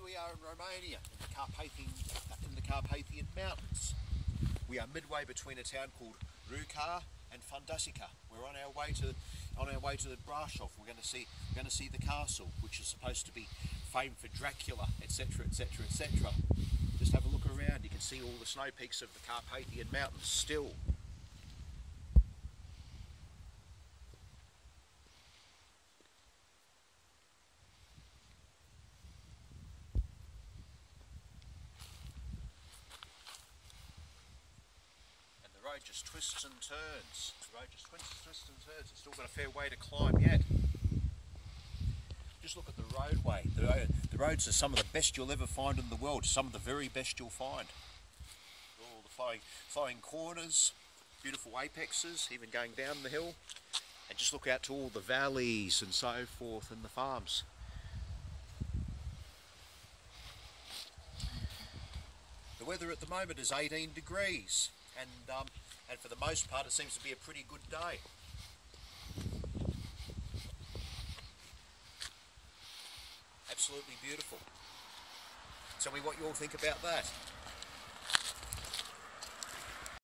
we are in Romania, in the Carpathian Mountains. We are midway between a town called Rukar and Fundasica. We're on our way to Brasov. We're going to see the castle, which is supposed to be famed for Dracula, etc., etc., etc. Just have a look around. You can see all the snow peaks of the Carpathian Mountains still. The road just twists and turns. It's still got a fair way to climb yet. Just look at the roadway. The roads are some of the best you'll ever find in the world. Some of the very best you'll find. All the flowing corners, beautiful apexes, even going down the hill. And just look out to all the valleys and so forth and the farms. The weather at the moment is 18 degrees. And for the most part it seems to be a pretty good day. Absolutely beautiful. Tell me what you all think about that.